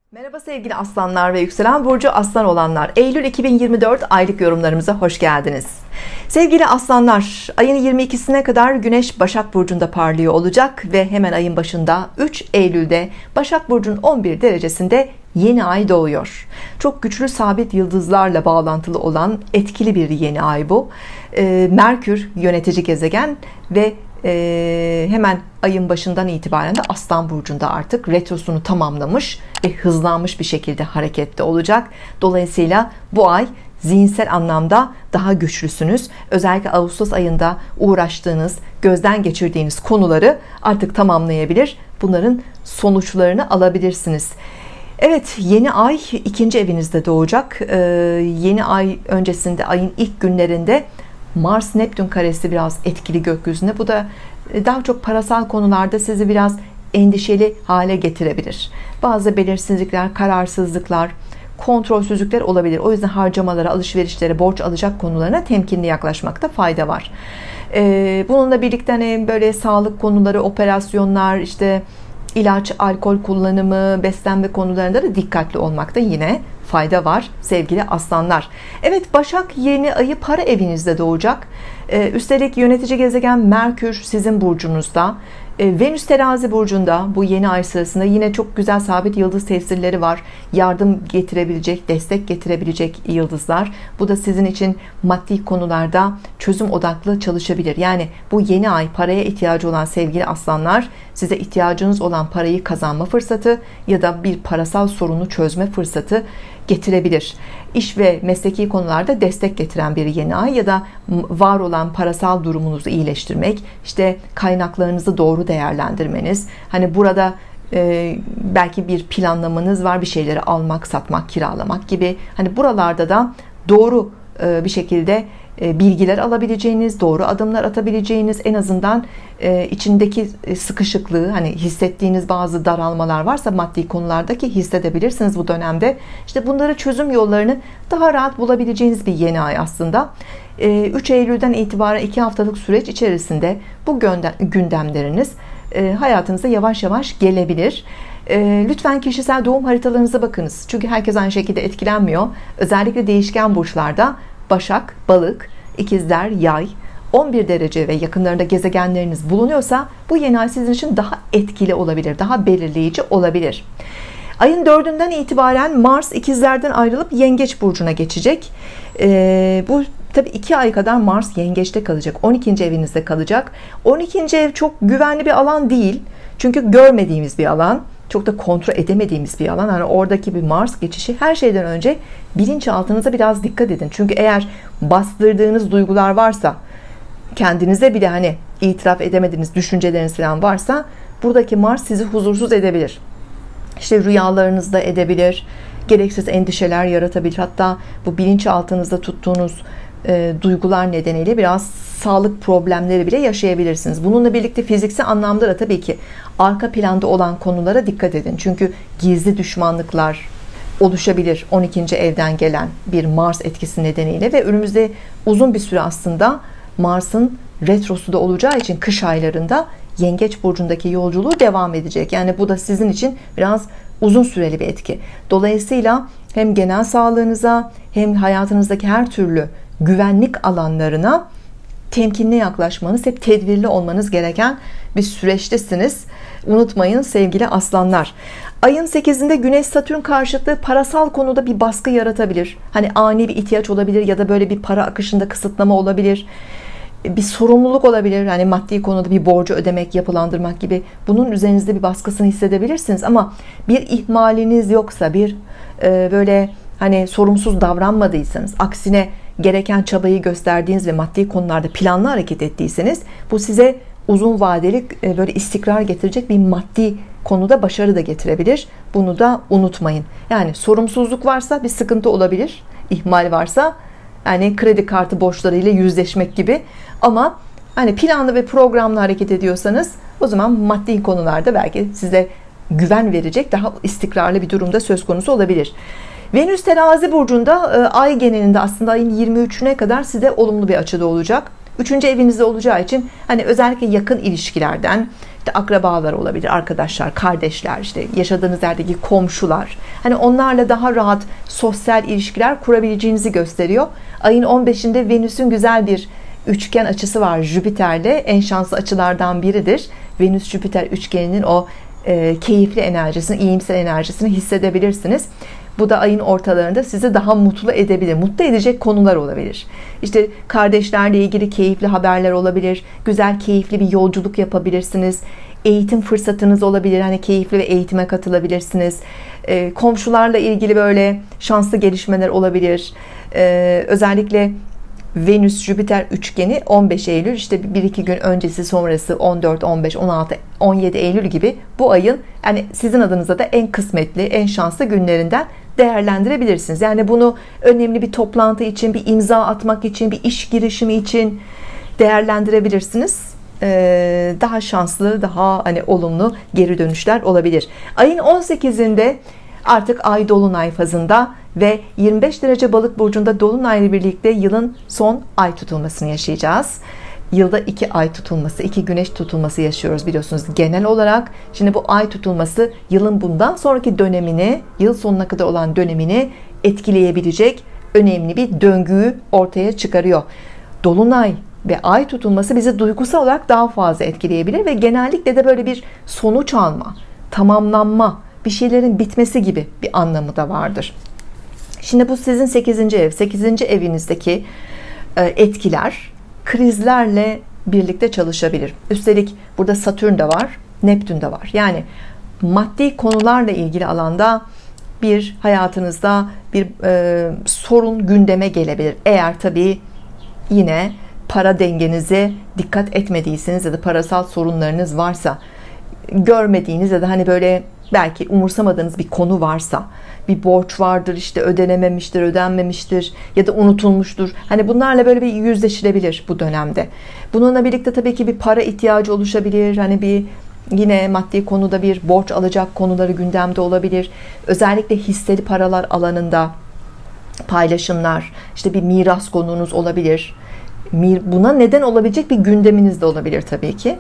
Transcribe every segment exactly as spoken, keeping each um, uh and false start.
Merhaba sevgili aslanlar ve yükselen burcu aslan olanlar, Eylül iki bin yirmi dört aylık yorumlarımıza hoş geldiniz. Sevgili aslanlar, ayın yirmi ikisine kadar Güneş Başak Burcu'nda parlıyor olacak ve hemen ayın başında üç Eylül'de Başak Burcu'nun on bir derecesinde yeni ay doğuyor. Çok güçlü sabit yıldızlarla bağlantılı olan etkili bir yeni ay bu. Merkür yönetici gezegen ve Ee, hemen ayın başından itibaren de Aslan Burcu'nda artık retrosunu tamamlamış ve hızlanmış bir şekilde harekette olacak. Dolayısıyla bu ay zihinsel anlamda daha güçlüsünüz. Özellikle Ağustos ayında uğraştığınız, gözden geçirdiğiniz konuları artık tamamlayabilir. Bunların sonuçlarını alabilirsiniz. Evet, yeni ay ikinci evinizde doğacak. Ee, yeni ay öncesinde, ayın ilk günlerinde Mars Neptün karesi biraz etkili gökyüzünde. Bu da daha çok parasal konularda sizi biraz endişeli hale getirebilir. Bazı belirsizlikler, kararsızlıklar, kontrolsüzlükler olabilir. O yüzden harcamalara, alışverişlere, borç alacak konularına temkinli yaklaşmakta fayda var. Ee, bununla birlikte hani böyle sağlık konuları, operasyonlar, işte ilaç, alkol kullanımı, beslenme konularında da dikkatli olmakta yine fayda var sevgili aslanlar. Evet, Başak yeni ayı para evinizde doğacak. Ee, üstelik yönetici gezegen Merkür sizin burcunuzda. Ee, Venüs terazi burcunda bu yeni ay sırasında yine çok güzel sabit yıldız tesirleri var. Yardım getirebilecek, destek getirebilecek yıldızlar. Bu da sizin için maddi konularda çözüm odaklı çalışabilir. Yani bu yeni ay paraya ihtiyacı olan sevgili aslanlar, size ihtiyacınız olan parayı kazanma fırsatı ya da bir parasal sorunu çözme fırsatı getirebilir. İş ve mesleki konularda destek getiren bir yeni ay ya da var olan parasal durumunuzu iyileştirmek, işte kaynaklarınızı doğru değerlendirmeniz, hani burada e, belki bir planlamanız var, bir şeyleri almak, satmak, kiralamak gibi, hani buralarda da doğru e, bir şekilde bilgiler alabileceğiniz, doğru adımlar atabileceğiniz, en azından içindeki sıkışıklığı, hani hissettiğiniz bazı daralmalar varsa maddi konulardaki hissedebilirsiniz bu dönemde. İşte bunları, çözüm yollarını daha rahat bulabileceğiniz bir yeni ay aslında. üç Eylül'den itibaren iki haftalık süreç içerisinde bu gündemleriniz hayatınıza yavaş yavaş gelebilir. Lütfen kişisel doğum haritalarınıza bakınız. Çünkü herkes aynı şekilde etkilenmiyor. Özellikle değişken burçlarda Başak, Balık, İkizler, Yay, on bir derece ve yakınlarında gezegenleriniz bulunuyorsa bu yeni ay sizin için daha etkili olabilir, daha belirleyici olabilir. Ayın dördünden itibaren Mars İkizlerden ayrılıp Yengeç burcuna geçecek. Ee, bu tabii iki ay kadar Mars Yengeç'te kalacak, on ikinci evinizde kalacak. on ikinci ev çok güvenli bir alan değil, çünkü görmediğimiz bir alan. Çok da kontrol edemediğimiz bir alan. Yani oradaki bir Mars geçişi, her şeyden önce bilinçaltınıza biraz dikkat edin. Çünkü eğer bastırdığınız duygular varsa, kendinize bile hani itiraf edemediğiniz düşünceleriniz falan varsa, buradaki Mars sizi huzursuz edebilir. İşte rüyalarınızda edebilir, gereksiz endişeler yaratabilir. Hatta bu bilinçaltınızda tuttuğunuz e, duygular nedeniyle biraz sağlık problemleri bile yaşayabilirsiniz. Bununla birlikte fiziksel anlamda da tabii ki arka planda olan konulara dikkat edin. Çünkü gizli düşmanlıklar oluşabilir on ikinci evden gelen bir Mars etkisi nedeniyle ve önümüzde uzun bir süre aslında Mars'ın retrosu da olacağı için kış aylarında Yengeç burcundaki yolculuğu devam edecek. Yani bu da sizin için biraz uzun süreli bir etki. Dolayısıyla hem genel sağlığınıza hem hayatınızdaki her türlü güvenlik alanlarına temkinli yaklaşmanız, hep tedbirli olmanız gereken bir süreçtesiniz. Unutmayın sevgili aslanlar. Ayın sekizinde Güneş Satürn karşıtlığı parasal konuda bir baskı yaratabilir. Hani ani bir ihtiyaç olabilir ya da böyle bir para akışında kısıtlama olabilir. Bir sorumluluk olabilir. Hani maddi konuda bir borcu ödemek, yapılandırmak gibi. Bunun üzerinizde bir baskısını hissedebilirsiniz ama bir ihmaliniz yoksa, bir e, böyle hani sorumsuz davranmadıysanız, aksine gereken çabayı gösterdiğiniz ve maddi konularda planlı hareket ettiyseniz, bu size uzun vadeli böyle istikrar getirecek bir maddi konuda başarı da getirebilir. Bunu da unutmayın. Yani sorumsuzluk varsa bir sıkıntı olabilir. İhmal varsa yani kredi kartı borçlarıyla yüzleşmek gibi. Ama hani planlı ve programlı hareket ediyorsanız, o zaman maddi konularda belki size güven verecek daha istikrarlı bir durumda söz konusu olabilir. Venüs terazi burcunda ay genelinde aslında ayın yirmi üçüne kadar size olumlu bir açıda olacak. üçüncü evinizde olacağı için hani özellikle yakın ilişkilerden, İşte akrabalar olabilir, arkadaşlar, kardeşler, işte yaşadığınız yerdeki komşular. Hani onlarla daha rahat sosyal ilişkiler kurabileceğinizi gösteriyor. Ayın on beşinde Venüs'ün güzel bir üçgen açısı var Jüpiter'le. En şanslı açılardan biridir. Venüs-Jüpiter üçgeninin o e, keyifli enerjisini, iyimser enerjisini hissedebilirsiniz. Bu da ayın ortalarında sizi daha mutlu edebilir. Mutlu edecek konular olabilir. İşte kardeşlerle ilgili keyifli haberler olabilir. Güzel, keyifli bir yolculuk yapabilirsiniz. Eğitim fırsatınız olabilir. Hani keyifli ve eğitime katılabilirsiniz. Ee, komşularla ilgili böyle şanslı gelişmeler olabilir. Ee, özellikle Venüs-Jüpiter üçgeni on beş Eylül, işte bir iki gün öncesi sonrası on dört, on beş, on altı, on yedi Eylül gibi bu ayın yani sizin adınıza da en kısmetli, en şanslı günlerinden değerlendirebilirsiniz. Yani bunu önemli bir toplantı için, bir imza atmak için, bir iş girişimi için değerlendirebilirsiniz. Ee, daha şanslı, daha hani olumlu geri dönüşler olabilir. Ayın on sekizinde artık ay dolunay fazında ve yirmi beş derece balık burcunda dolunayla birlikte yılın son ay tutulmasını yaşayacağız. Yılda iki ay tutulması, iki güneş tutulması yaşıyoruz biliyorsunuz genel olarak. Şimdi bu ay tutulması yılın bundan sonraki dönemini, yıl sonuna kadar olan dönemini etkileyebilecek önemli bir döngüyü ortaya çıkarıyor. Dolunay ve ay tutulması bizi duygusal olarak daha fazla etkileyebilir ve genellikle de böyle bir sonuç alma, tamamlanma, bir şeylerin bitmesi gibi bir anlamı da vardır. Şimdi bu sizin sekizinci ev, sekizinci evinizdeki etkiler krizlerle birlikte çalışabilir. Üstelik burada Satürn de var, Neptün de var. Yani maddi konularla ilgili alanda bir hayatınızda bir e, sorun gündeme gelebilir. Eğer tabii yine para dengenize dikkat etmediyseniz ya da parasal sorunlarınız varsa, görmediğiniz ya da hani böyle belki umursamadığınız bir konu varsa, bir borç vardır, işte ödenememiştir, ödenmemiştir ya da unutulmuştur. Hani bunlarla böyle bir yüzleşilebilir bu dönemde. Bununla birlikte tabii ki bir para ihtiyacı oluşabilir. Hani bir yine maddi konuda bir borç alacak konuları gündemde olabilir. Özellikle hisseli paralar alanında paylaşımlar, işte bir miras konunuz olabilir. Buna neden olabilecek bir gündeminiz de olabilir tabii ki.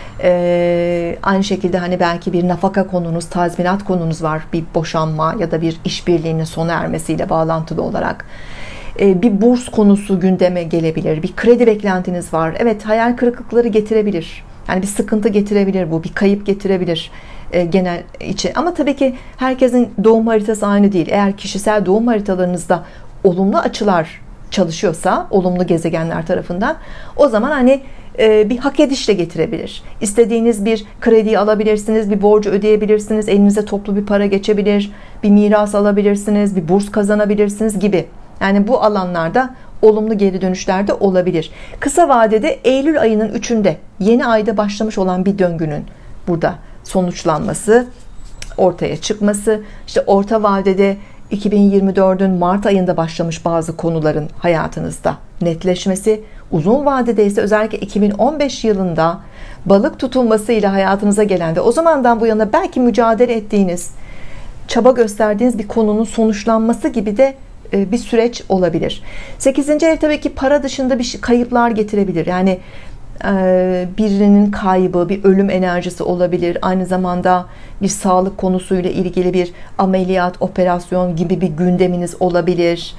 Ee, aynı şekilde hani belki bir nafaka konunuz, tazminat konunuz var, bir boşanma ya da bir işbirliğinin sona ermesiyle bağlantılı olarak. Ee, bir burs konusu gündeme gelebilir, bir kredi beklentiniz var. Evet, hayal kırıklıkları getirebilir. Yani bir sıkıntı getirebilir bu, bir kayıp getirebilir e, genel için. Ama tabii ki herkesin doğum haritası aynı değil. Eğer kişisel doğum haritalarınızda olumlu açılar çalışıyorsa, olumlu gezegenler tarafından, o zaman hani bir hak ediş de getirebilir. İstediğiniz bir krediyi alabilirsiniz, bir borcu ödeyebilirsiniz, elinize toplu bir para geçebilir, bir miras alabilirsiniz, bir burs kazanabilirsiniz gibi. Yani bu alanlarda olumlu geri dönüşler de olabilir. Kısa vadede Eylül ayının üçünde yeni ayda başlamış olan bir döngünün burada sonuçlanması, ortaya çıkması, işte orta vadede iki bin yirmi dördün Mart ayında başlamış bazı konuların hayatınızda netleşmesi, uzun vadede ise özellikle iki bin on beş yılında balık tutulmasıyla hayatınıza gelen ve o zamandan bu yana belki mücadele ettiğiniz, çaba gösterdiğiniz bir konunun sonuçlanması gibi de bir süreç olabilir. sekizinci ev tabii ki para dışında bir kayıplar getirebilir. Yani birinin kaybı, bir ölüm enerjisi olabilir. Aynı zamanda bir sağlık konusuyla ilgili bir ameliyat, operasyon gibi bir gündeminiz olabilir.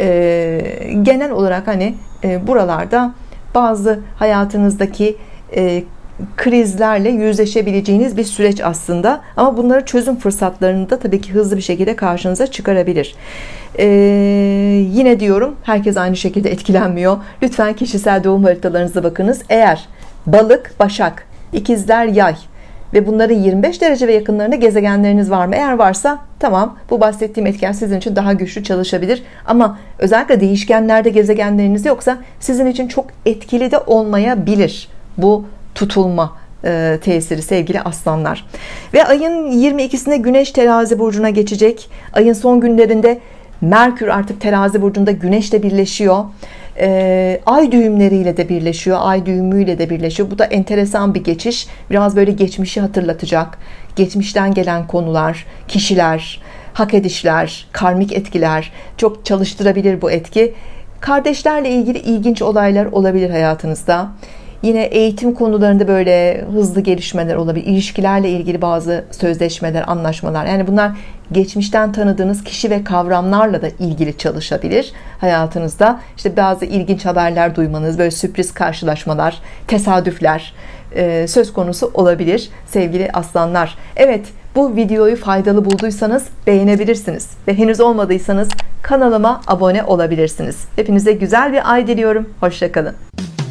Genel olarak hani buralarda bazı hayatınızdaki krizlerle yüzleşebileceğiniz bir süreç aslında. Ama bunları çözüm fırsatlarını da tabii ki hızlı bir şekilde karşınıza çıkarabilir. Ee, yine diyorum, herkes aynı şekilde etkilenmiyor. Lütfen kişisel doğum haritalarınıza bakınız. Eğer balık, başak, ikizler, yay ve bunların yirmi beş derece ve yakınlarında gezegenleriniz var mı? Eğer varsa tamam, bu bahsettiğim etken sizin için daha güçlü çalışabilir. Ama özellikle değişkenlerde gezegenleriniz yoksa sizin için çok etkili de olmayabilir bu tutulma e, tesiri sevgili aslanlar. Ve ayın yirmi ikisinde Güneş Terazi burcuna geçecek. Ayın son günlerinde Merkür artık Terazi burcunda Güneş'le birleşiyor. E, ay düğümleriyle de birleşiyor. Ay düğümüyle de birleşiyor. Bu da enteresan bir geçiş. Biraz böyle geçmişi hatırlatacak. Geçmişten gelen konular, kişiler, hak edişler, karmik etkiler çok çalıştırabilir bu etki. Kardeşlerle ilgili ilginç olaylar olabilir hayatınızda. Yine eğitim konularında böyle hızlı gelişmeler olabilir. İlişkilerle ilgili bazı sözleşmeler, anlaşmalar. Yani bunlar geçmişten tanıdığınız kişi ve kavramlarla da ilgili çalışabilir hayatınızda. İşte bazı ilginç haberler duymanız, böyle sürpriz karşılaşmalar, tesadüfler söz konusu olabilir sevgili aslanlar. Evet, bu videoyu faydalı bulduysanız beğenebilirsiniz ve henüz olmadıysanız kanalıma abone olabilirsiniz. Hepinize güzel bir ay diliyorum. Hoşça kalın.